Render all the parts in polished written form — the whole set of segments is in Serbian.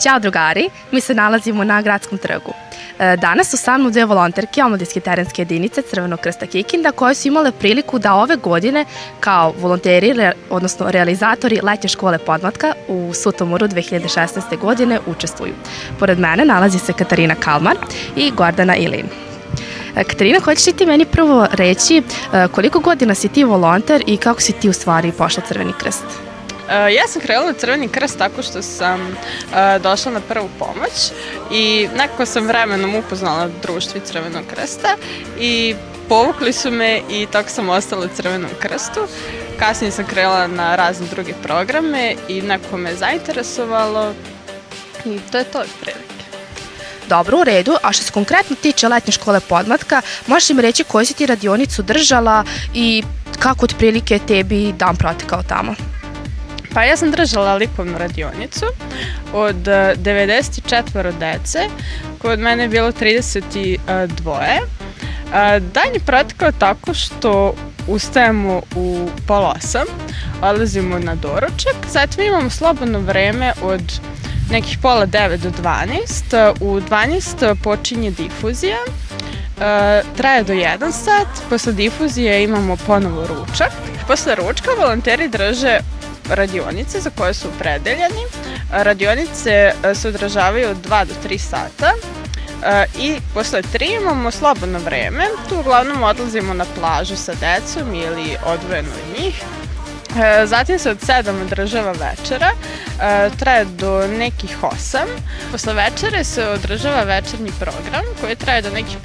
Ćao drugari, mi se nalazimo na Gradskom trgu. Danas su sa mnom dve volonterke omladinske terenske jedinice Crvenog krsta Kikinda koje su imale priliku da ove godine kao volonteri, odnosno realizatori letnje škole podmlatka u Sutomoru 2016. godine učestvuju. Pored mene nalazi se Katarina Kalmar i Gordana Ilin. Katarina, hoćeš li ti meni prvo reći koliko godina si ti volonter i kako si ti u stvari pošla u Crveni krst? Ja sam krenula u Crveni krst tako što sam došla na prvu pomoć i nekako sam vremenom upoznala društvo Crvenog krsta i povukli su me i tako sam ostala u Crvenom krstu. Kasnije sam krenula na razne druge programe i nekako me zainteresovalo i to je to prilike. Dobro, u redu. A što se konkretno tiče letnje škole podmlatka, možeš li mi reći koju si ti radionicu držala i kako otprilike tebi dan protekao tamo? Pa ja sam držala likovnu radionicu od 94 dece, kod mene je bilo 32. Dan je protekao tako što ustajemo u 7:30, odlazimo na doručak, zatim imamo slobodno vreme od nekih 8:30 do 12. U 12 počinje difuzija, traje do 1 sat, posle difuzije imamo ponovo ručak. Posle ručka volonteri drže radionice za koje su opredeljeni. Radionice se održavaju od 2 do 3 sata i posle 3 imamo slobodno vreme. Tu uglavnom odlazimo na plažu sa decom ili odvojeno od njih. Zatim se od 7 održava večera, traje do nekih 8. Posle večere se održava večernji program koji traje do nekih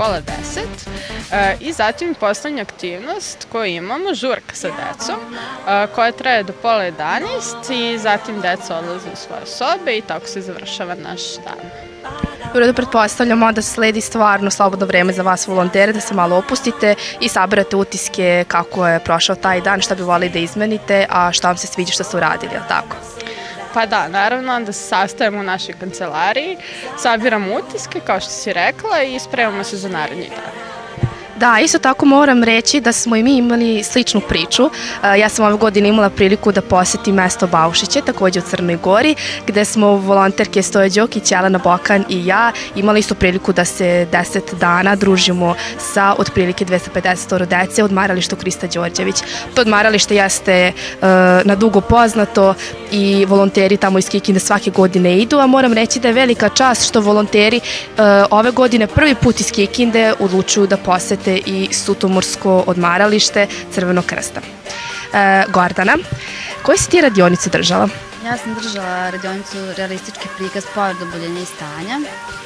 9:30 i zatim poslednja aktivnost koju imamo, žurka sa decom, koja traje do 10:30 i zatim deca odlaze u svoje sobe i tako se završava naš dan. U redu, pretpostavljamo da sledi stvarno slobodno vreme za vas volontere, da se malo opustite i saberate utiske kako je prošao taj dan, šta bi volili da izmenite, a šta vam se sviđa što ste uradili, je li tako? Pa da, naravno, onda se sastajemo u našoj kancelariji, sabiramo utiske, kao što si rekla, i spremamo se za naredni dan. Da, isto tako moram reći da smo i mi imali sličnu priču. Ja sam ove godine imala priliku da posetim mesto Baušiće, takođe u Crnoj Gori, gde smo volonterke Stoja Đokić, Jelena Bokan i ja imali isto priliku da se 10 dana družimo sa otprilike 250 dece u odmaralištu Krista Đorđević. To odmaralište jeste na dugo poznato i volonteri tamo iz Kikinde svake godine idu, a moram reći da je velika čast što volonteri ove godine prvi put iz Kikinde odlučuju da posete i Sutomorsko odmaralište Crvenog krsta. Gordana, koju si ti radionicu držala? Ja sam držala radionicu realistički prikaz povreda, oboljenja i stanja.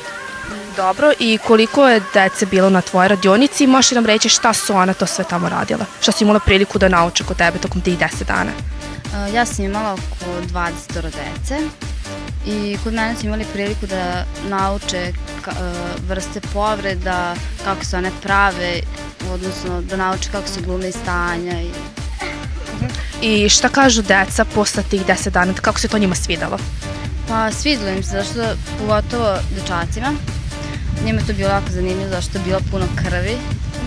Dobro, i koliko je dece bilo na tvojoj radionici? Možeš li nam reći šta su ona to sve tamo radila? Šta si imala priliku da nauče kod tebe tokom tih 10 dana? Ja sam imala oko 20 dece i kod mene su imali priliku da nauče vrste povreda, kako se one prave, odnosno da nauče kako se glume i stanja. I šta kažu deca posle tih 10 dana, kako se to njima svidalo? Pa svidilo im se, zašto pogotovo dečacima. Njima je to bilo jako zanimljivo, zašto je bilo puno krvi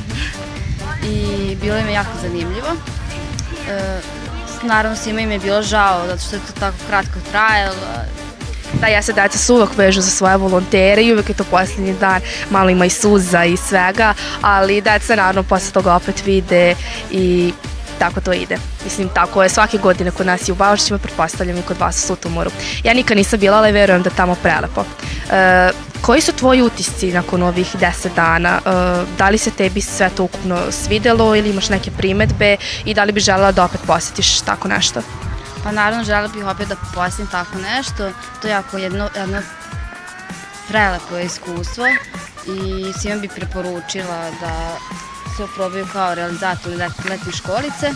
i bilo im je jako zanimljivo. Naravno svima im je bilo žao, zato što je to tako kratko trajalo. Da, ja se deca su uvek vežu za svoje volontere i uvek je to posljednji dan, malo ima i suza i svega, ali deca naravno posle toga opet vide i tako to ide. Mislim, tako je svake godine kod nas i u Baušićima, pretpostavljam i kod vas u Sutomoru. Ja nikad nisam bila, ali verujem da tamo prelepo. Koji su tvoji utisci nakon ovih 10 dana? Da li se tebi sve to ukupno svidelo ili imaš neke primetbe i da li bi želela da opet posjetiš tako nešto? Pa naravno želela bih opet da posjetim tako nešto. To je jako jedno prelepo iskustvo i svima bih preporučila da se oprobaju kao realizatori letnje školice.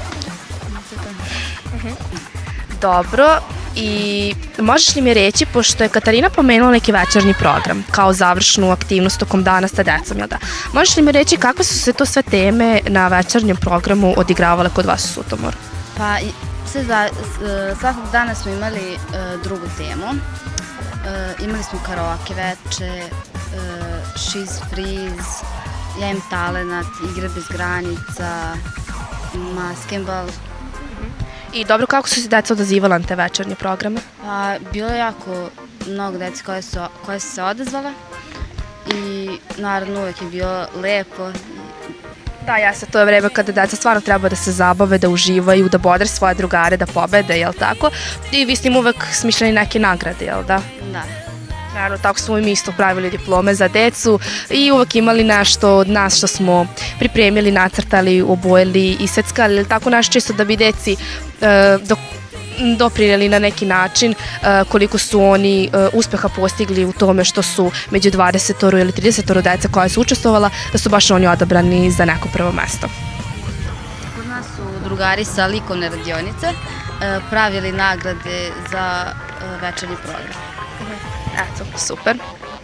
Dobro, i možeš li mi reći, pošto je Katarina pomenula neki večernji program kao završnu aktivnost tokom dana sa decom, jel da? Možeš li mi reći kakve su se to sve teme na večernjem programu odigravale kod vas u Sutomoru? Pa svakog dana smo imali drugu temu. Imali smo karaoke veče, šiz friz, ja imam talenat, igre bez granica, maskembal. I dobro, kako su se deca odazivala na te večernje programe? Bilo je jako mnogo dece koje su se odazvala i naravno uvek je bilo lepo. Da, jeste, to je vreme kada deca stvarno treba da se zabave, da uživaju, da bodre svoje drugare, da pobede, jel tako? I vi s njim uvek smišljeni neke nagrade, jel da? Da. Naravno, tako smo i mi isto pravili diplome za decu i uvek imali nešto od nas što smo pripremili, nacrtali, obojili i seckali, ili tako naš čisto da bi deci doprineli na neki način koliko su oni uspeha postigli u tome što su među 20 ili 30 dece koja su učestvovala, da su baš oni odabrani za neko prvo mesto. Kod nas su drugari sa likovne radionice pravili nagrade za večernji program. Eto, super.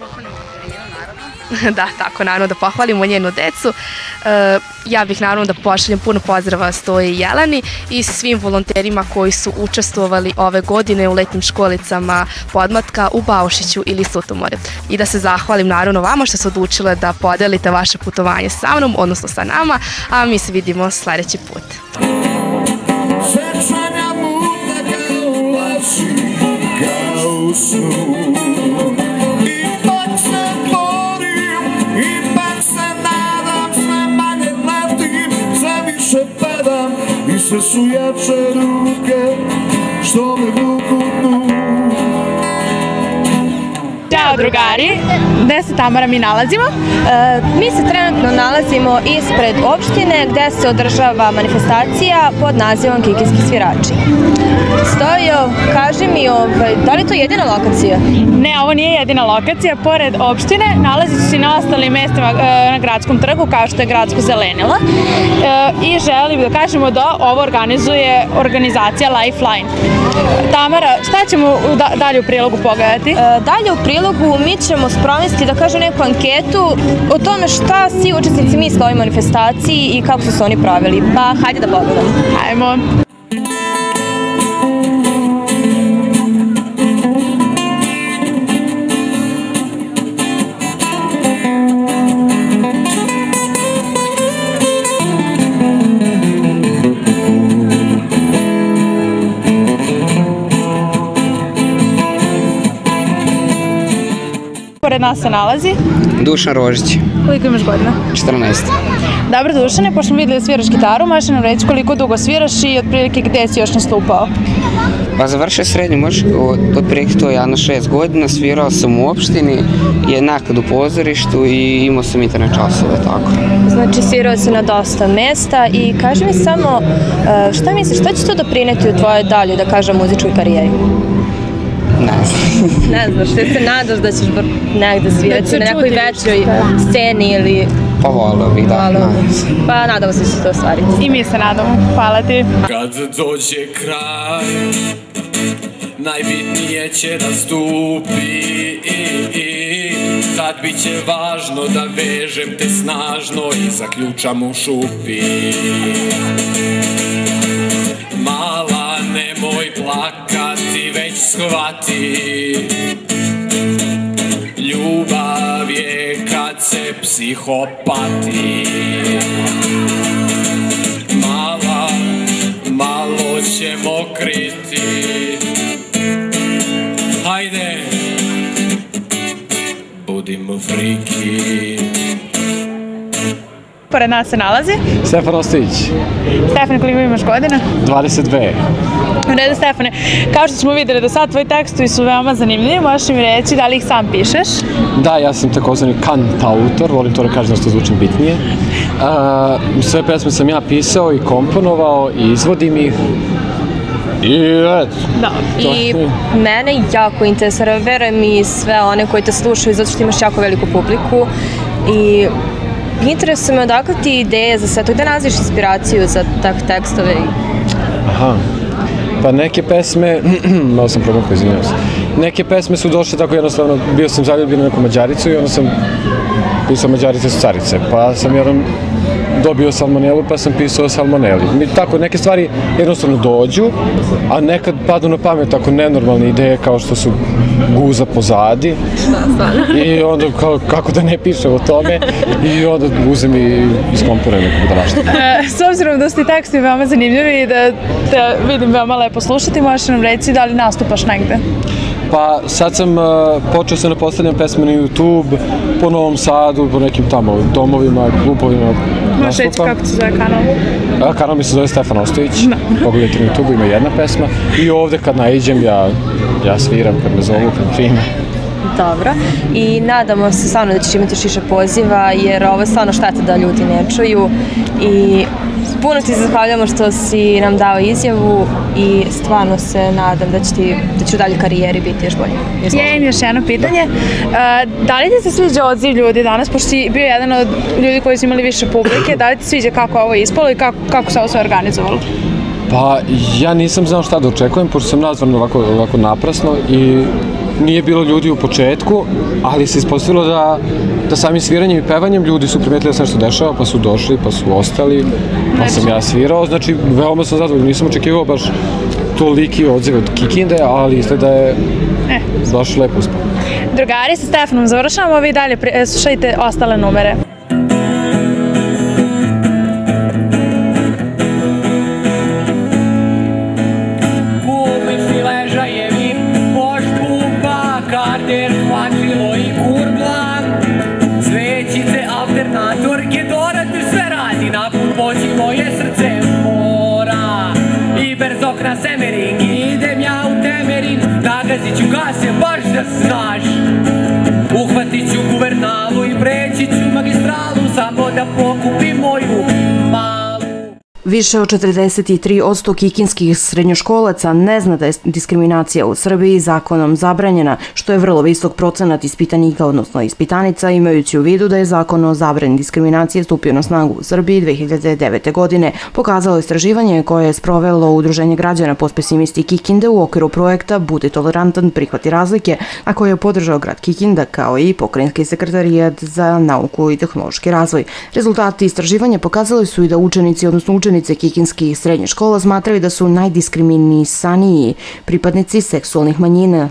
Da, tako, naravno da pohvalimo njenu decu. Ja bih naravno da pošaljem puno pozdrava Stoji i Jeleni i svim volonterima koji su učestvovali ove godine u letnjim školicama podmlatka u Baušiću ili Sutomore. I da se zahvalim naravno vama što ste odlučile da podelite vaše putovanje sa mnom, odnosno sa nama, a mi se vidimo sledeći put. Sećanja mutna kao laži, kao snu. Ipak se borim, ipak se nadam, sve manje letim, sve više padam i sve su jače ruke što me vuku dnu. Ćao drugari, gde se Tamara mi nalazimo? Mi se trenutno nalazimo ispred opštine gde se održava manifestacija pod nazivom Kikijski svirači. Stojo, kaži mi, da li je to jedina lokacija? Ne, ovo nije jedina lokacija. Pored opštine nalazi se i na ostalim mestima na gradskom trgu kao što je Gradsko zelenilo. I želim da kažemo da ovo organizuje organizacija Lifeline. Tamara, šta ćemo dalje u prilogu pogledati? Dalje u prilogu mi ćemo sprovesti, da kažem, neku anketu o tome šta svi učesnici misle o ovoj manifestaciji i kako su se oni pravili. Pa hajde da pogledamo. Hajmo. Pored nas se nalazi Dušan Rožić. Koliko imaš godina? 14. Dobro, Dušane, pošto smo videli da sviraš gitaru, možeš nam reći koliko dugo sviraš i otprilike gde si još nastupao? Pa završio srednju otprilike to ja na 6 godina, svirao sam u opštini, nekad u pozorištu i imao sam internet časove, tako. Znači, svirao si na dosta mesta i kaži mi samo, šta misliš, šta će to doprineti u tvojoj dalje, da kažem, muzičkoj karijeri? Ne znam. Ne znaš, ti se nadaš da ćeš negde svirati na nekoj većoj sceni ili... Pa volio bih, da. Pa nadamo se da će to ostvariti. I mi se nadamo. Hvala ti. Kad dođe kraj, najbitnije će nastupi, tad bit će važno da vežem te snažno i zaključam u šupi. Mala, nemoj plakati, već shvati, ljubav je kad se psihopati. Mala, malo ćemo kriti, hajde, budimo friki. Pored nas se nalazi Stefan Ostojić. Stefane, koliko imaš godina? 22. U redu, Stefane, kao što smo videli do sad, tvoji tekstovi su veoma zanimljivi, možeš mi reći da li ih sam pišeš? Da, ja sam takozvani kantautor, volim to da kažem da to zvučim bitnije. Sve pesme sam ja pisao i komponovao i izvodim ih. I eto. Da. I mene jako interesuje, verujem i sve one koji te slušaju, zato što imaš jako veliku publiku i interesuje me odakle ti ideje za sve to, gde nalaziš inspiraciju za takve tekstove? Aha, pa neke pesme, malo sam probao, izvinjavam se, neke pesme su došle tako jednostavno, bio sam zaljubljen u neku Mađaricu i onda sam pisao Mađarice su carice, pa sam jednom dobio salmonelu pa sam pisao o salmoneli. Tako, neke stvari jednostavno dođu, a nekad padnu na pamet tako nenormalne ideje kao što su guza pozadi i onda kako da ne pišem o tome i onda uzem i iskomponujem neku budalaštinu. S obzirom da su ti tekstovi veoma zanimljivi i da te vidim veoma lepo slušati, možeš nam reći da li nastupaš negde? Pa sad sam počeo se postavljam pesme na YouTube, po Novom Sadu, po nekim tamo domovima, klupovima. Možeš reći kako se zove kanal? Kanal mi se zove Stefan Ostojić, pogledajte na YouTube, ima jedna pesma. I ovde kad naiđem ja sviram, kad me zovu, kad prime. Dobro. I nadamo se stvarno da ćeš imati još više poziva, jer ovo je stvarno šteta da ljudi ne čuju. I puno ti se zahvaljamo što si nam dao izjavu i stvarno se nadam da će u dalje karijeri biti još bolje. Ja imam još jedno pitanje. Da li ti se sviđa odziv ljudi danas, pošto si bio jedan od ljudi koji su imali više publike, da li ti sviđa kako ovo je ispalo i kako se ovo sve organizovalo? Pa ja nisam znao šta da očekujem, pošto sam nazvan ovako naprasno i nije bilo ljudi u početku, ali se ispostavilo da samim sviranjem i pevanjem ljudi su primetili da se nešto dešava, pa su došli, pa su ostali, pa sam ja svirao, znači veoma sam zadovoljan, nisam očekivao baš toliki odziv od Kikinde, ali izgleda da je baš lepo uspao. Drugari, sa Stefanom završavamo, vi dalje slušajte ostale numere. Na Semering idem ja u Temerin, nagazit ću gase baš da znaš. Uhvatit ću guvernalu i preći ću magistralu, samo da pokupim moju malu. Više od 43% kikinskih srednjoškolaca ne zna da je diskriminacija u Srbiji zakonom zabranjena, što je vrlo visok procenat ispitanika, odnosno ispitanica, imajući u vidu da je zakon o zabrani diskriminacije stupio na snagu u Srbiji 2009. godine. Pokazalo istraživanje koje je sprovelo Udruženje građana Post pesimisti Kikinde u okviru projekta Budi tolerantan, prihvati razlike, a koje je podržao grad Kikinda kao i Pokrajinski sekretarijat za nauku i tehnološki razvoj. Rezultati istraživanja pokazali su i da učenici, odnosno učenice kikinskih srednjih škola smatraju da su najdiskriminisaniji pripadnici seksualnih manjina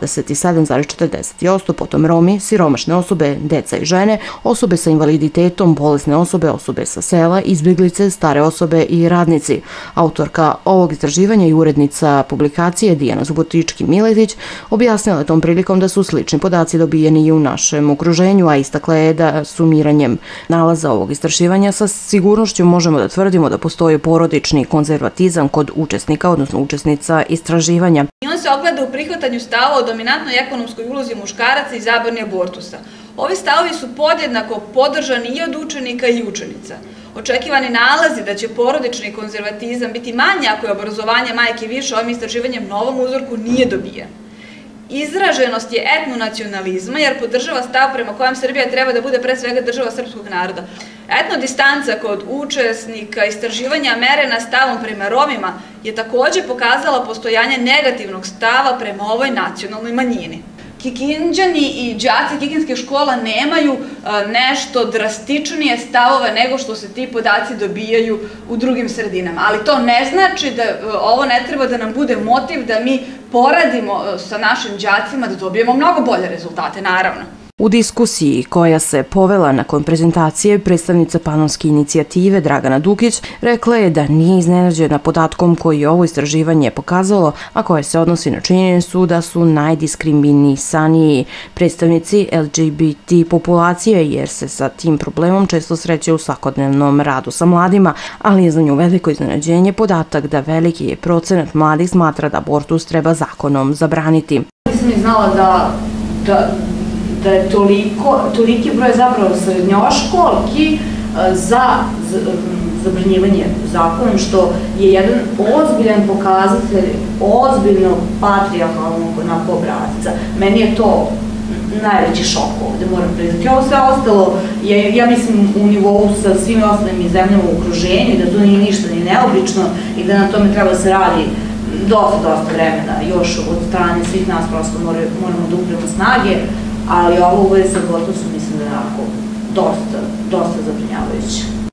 27,40%, potom Romi, siromašne osobe, deca i žene, osobe sa invaliditetom, bolesne osobe, osobe sa sela, izbjeglice, stare osobe i radnici. Autorka ovog istraživanja i urednica publikacije Dijana Zubotički-Miletić objasnila je tom prilikom da su slični podaci dobijeni i u našem okruženju, a istakla je da sumiranjem nalaza ovog istraživanja sa sigurnošću možemo da tvrdimo da postoji porodični konzervatizam kod učesnika, odnosno učesnica istraživanja. I on se ogleda u prihvatanju stava o dominantnoj ekonomskoj ulozi muškaraca i zabrani abortusa. Ovi stavovi su podjednako podržani i od učenika i učenica. Očekivani nalazi da će porodični konzervatizam biti manji ako je obrazovanje majke više, ovim istraživanjem novom uzorku nije dobijen. Izraženost je etnonacionalizma jer podržava stav prema kojem Srbija treba da bude pre svega država srpskog naroda. Etnodistanca kod učesnika istraživanja merena stavom prema Romima je takođe pokazala postojanje negativnog stava prema ovoj nacionalnoj manjini. Kikinđani i đaci kikinskih škola nemaju nešto drastičnije stavove nego što se ti podaci dobijaju u drugim sredinama. Ali to ne znači da ovo ne treba da nam bude motiv da mi poradimo sa našim đacima da dobijemo mnogo bolje rezultate, naravno. U diskusiji koja se povela nakon prezentacije, predstavnica Panonske inicijative Dragana Dukić rekla je da nije iznenađena podatkom koji je ovo istraživanje pokazalo, a koje se odnosi na činjenicu da su najdiskriminisaniji predstavnici LGBT populacije, jer se sa tim problemom često sreće u svakodnevnom radu sa mladima, ali je za nju veliko iznenađenje podatak da veliki je procenat mladih smatra da abortus treba zakonom zabraniti. Nisam ni znala da je toliki broj zapravo srednjoškolki za zabranjivanje zakonom, što je jedan ozbiljan pokazatelj ozbiljnog patrijarhalnog obrasca. Meni je to najveći šok ovde, moram priznati. Ovo sve ostalo je, ja mislim, u nivou sa svim ostalim zemljama u okruženju, da to nije ništa ni neobično i da na tome treba se radi dosta vremena još od strane svih nas, prosto moramo da upremo snage, ali ovo u vezi sa abortusom mislim da je onako dosta zabrinjavajuće.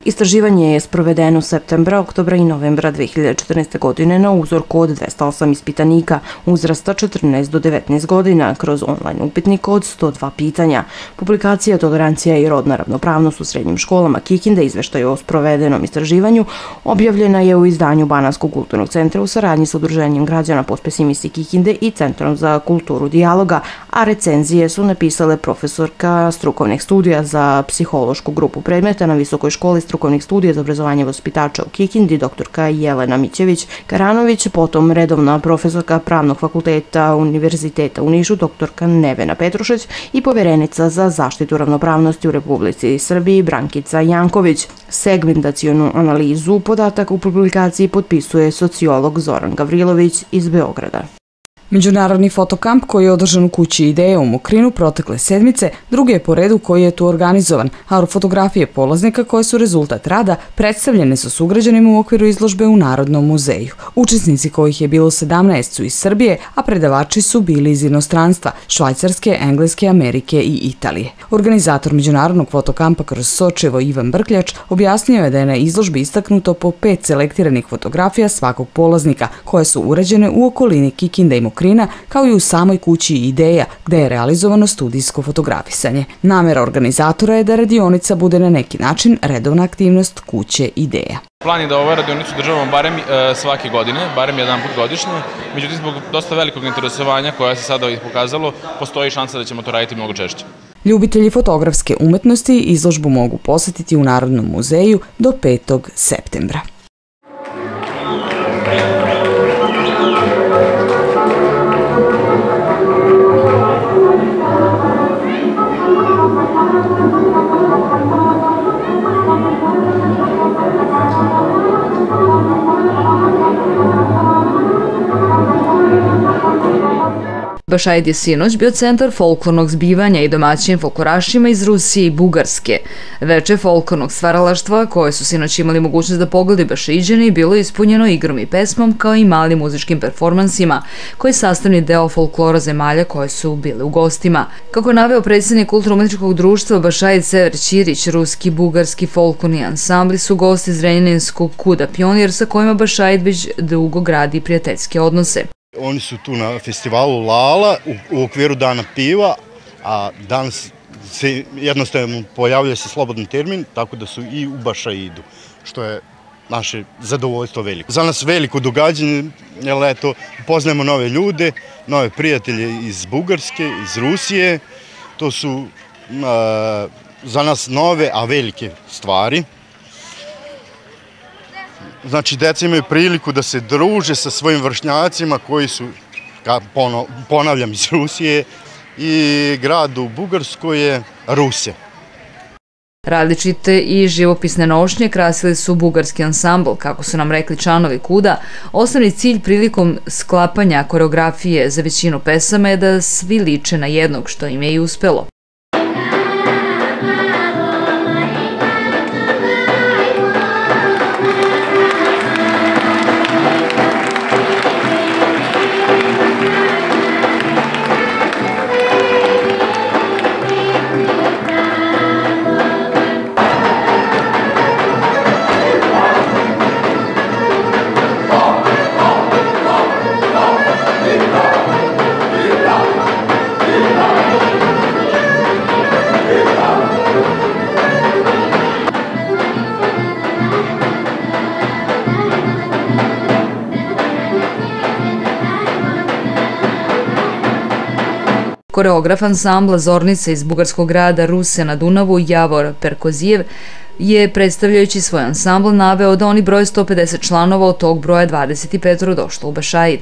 Istraživanje je sprovedeno septembra, oktobra i novembra 2014. godine na uzorku od 208 ispitanika uzrasta 14 do 19 godina kroz online upitnik od 102 pitanja. Publikacija Tolerancija i rodna ravnopravnost u srednjim školama Kikinde izveštaj o sprovedenom istraživanju objavljena je u izdanju Banatskog kulturnog centra u saradnji sa Udruženjem građana Potpesimisti Kikinde i Centrom za kulturu dijaloga, a recenzije su napisale profesorka strukovnih studija za psihološku grupu predmeta na Visokoj školi strukovnih studija za obrazovanje vaspitača u Kikindi, doktorka Jelena Mićević-Karanović, potom redovna profesorka Pravnog fakulteta Univerziteta u Nišu, doktorka Nevena Petrušeć i poverenica za zaštitu ravnopravnosti u Republici Srbiji Brankica Janković. Segmentacionu analizu podataka u publikaciji potpisuje sociolog Zoran Gavrilović iz Beograda. Međunarodni fotokamp koji je održan u kući Ideje u Mokrinu protekle sedmice, drugi je po redu koji je tu organizovan, a fotografije polaznika koje su rezultat rada predstavljene su sugrađanima u okviru izložbe u Narodnom muzeju. Učesnici kojih je bilo 17 su iz Srbije, a predavači su bili iz inostranstva, Švajcarske, Engleske, Amerike i Italije. Organizator Međunarodnog fotokampa kroz Sočevo Ivan Brkljač objasnio je da je na izložbi istaknuto po 5 selektiranih fotografija svakog polaznika, koje su urađene u okolini Kikinde i Mokrina, kao i u samoj kući Ideja, gde je realizovano studijsko fotografisanje. Namera organizatora je da radionica bude na neki način redovna aktivnost kuće Ideja. Plan je da ovu radionicu državamo barem svake godine, barem jedan put godišnje. Međutim, zbog dosta velikog interesovanja koja se sada pokazalo, postoji šansa da ćemo to raditi mnogo češće. Ljubitelji fotografske umetnosti izložbu mogu posetiti u Narodnom muzeju do 5. septembra. Bašaid je sinoć bio centar folklornog zbivanja i domaćim folklorašima iz Rusije i Bugarske. Veče folklornog stvaralaštva, koje su sinoć imali mogućnost da pogledaju Bašaiđani, bilo je ispunjeno igrom i pesmom kao i malim muzičkim performansima, koji je sastavni deo folklora zemalja koje su bile u gostima. Kako je naveo predsjednik Kulturno-umetničkog društva Bašaid Sever Ćirić, ruski, bugarski folklorni ansambli su gosti Zrenjaninskog KUD-a Pionir sa kojima Bašaid već dugo gradi prijateljske odnose. Oni su tu na festivalu Lala u okviru Dana piva, a danas se jednostavno pojavljuje se slobodan termin, tako da su i u Bašaidu, što je naše zadovoljstvo veliko. Za nas veliko događanje, jer eto, poznajemo nove ljude, nove prijatelje iz Bugarske, iz Rusije, to su za nas nove, a velike stvari. Znači, deca imaju priliku da se druže sa svojim vršnjacima koji su, ponavljam, iz Rusije, i grad u Bugarskoj je Rusija. Različite i živopisne nošnje krasili su bugarski ansambl, kako su nam rekli članovi KUD-a. Osnovni cilj prilikom sklapanja koreografije za većinu pesama je da svi liče na jednog, što im je i uspelo. Koreograf ansambla Zornica iz bugarskog grada Ruse na Dunavu, Javor Perkozijev, je predstavljajući svoj ansambl naveo da oni broje 150 članova, od tog broja 25 došlo u Bašaid.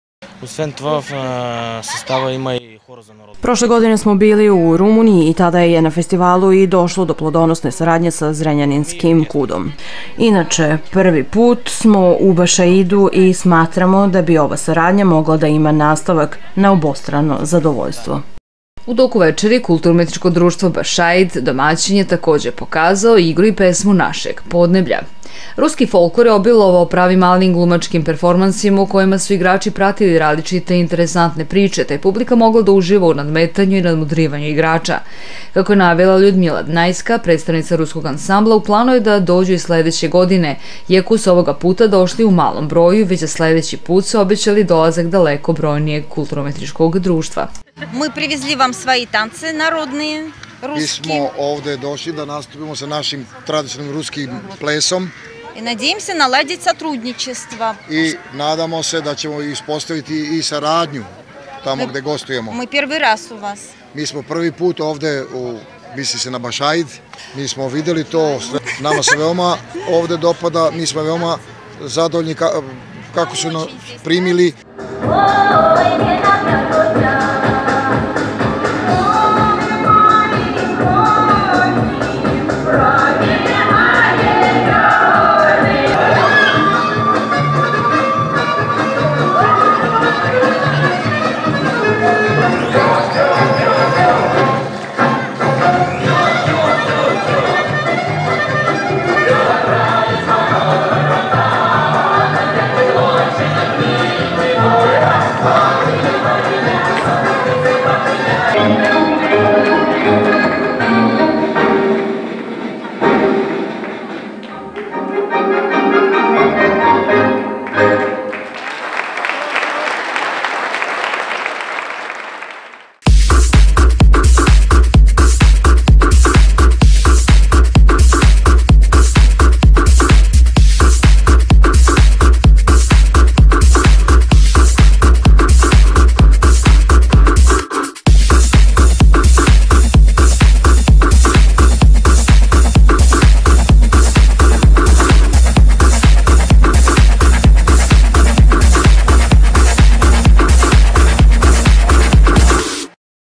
Prošle godine smo bili u Rumuniji i tada je na festivalu i došlo do plodonosne saradnje sa Zrenjaninskim KUD-om. Inače, prvi put smo u Bašaidu i smatramo da bi ova saradnja mogla da ima nastavak na obostrano zadovoljstvo. U toku večeri Kulturno-umetničko društvo Bašaid domaćin je također pokazao igru i pesmu Našeg podneblja. Ruski folklor je obilovao pravim malim glumačkim performansima u kojima su igrači pratili različite interesantne priče, te je publika mogla da uživa u nadmetanju i nadmudrivanju igrača. Kako je navela Ljudmila Dnajska, predstavnica ruskog ansambla, u planu je da dođu i sledeće godine, iako su ovoga puta došli u malom broju, već za sledeći put su obećali dolazak daleko brojnijeg kulturno-umetničkog društva. Мы привезли вам свои танцы народные, русские. Mi smo ovde došli da nastupimo sa našim tradicionalnim ruskim plesom. И надеемся наладить сотрудничество. I nadamo se da ćemo ispostaviti i saradnju tamo gde gostujemo. Мы первый раз у вас. Mi smo prvi put ovde, misli se na Bašaid, mi smo videli to, nama se veoma ovde dopada, mi smo veoma zadovoljni kako su nas primili.